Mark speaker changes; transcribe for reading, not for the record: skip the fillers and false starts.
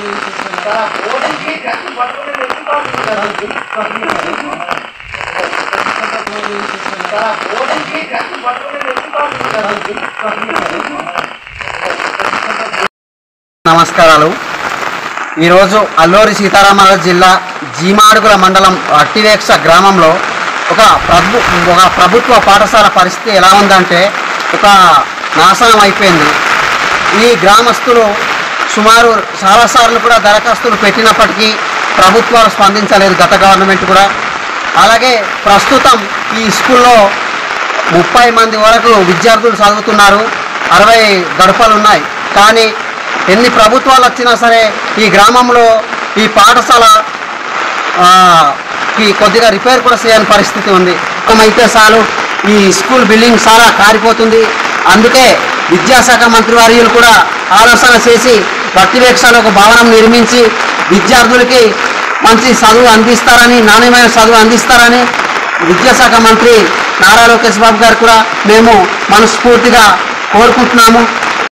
Speaker 1: నమస్కారాలు. ఈరోజు అల్లూరి సీతారామరాజు జిల్లా జీమాడుగుల మండలం అట్టివేక్ష గ్రామంలో ఒక ప్రభుత్వ పాఠశాల పరిస్థితి ఎలా ఉందంటే ఒక నాశనం అయిపోయింది. ఈ గ్రామస్తులు సుమారు చాలాసార్లు కూడా దరఖాస్తులు పెట్టినప్పటికీ ప్రభుత్వాలు స్పందించలేదు, గత గవర్నమెంట్ కూడా. అలాగే ప్రస్తుతం ఈ స్కూల్లో 30 మంది వరకు విద్యార్థులు చదువుతున్నారు, 60 గడపలు ఉన్నాయి. కానీ ఎన్ని ప్రభుత్వాలు వచ్చినా సరే ఈ గ్రామంలో ఈ పాఠశాల కొద్దిగా రిపేర్ కూడా చేయని పరిస్థితి ఉంది. అయితే చాలు ఈ స్కూల్ బిల్డింగ్ చాలా కారిపోతుంది. అందుకే విద్యాశాఖ మంత్రి వర్యులు కూడా ఆలోచన చేసి అట్టివేక్షలో ఒక భవనం నిర్మించి విద్యార్థులకి మంచి చదువు అందిస్తారని, నాణ్యమైన చదువు అందిస్తారని విద్యాశాఖ మంత్రి నారా లోకేష్ బాబు గారు కూడా మేము మనస్ఫూర్తిగా కోరుకుంటున్నాము.